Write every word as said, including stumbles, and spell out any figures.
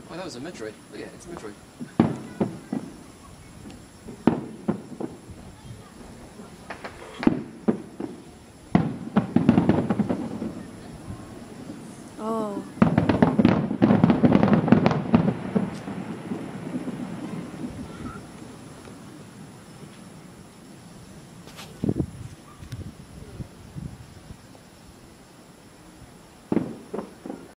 Oh, that was a Metroid. Look at it, it's a Metroid. Oh.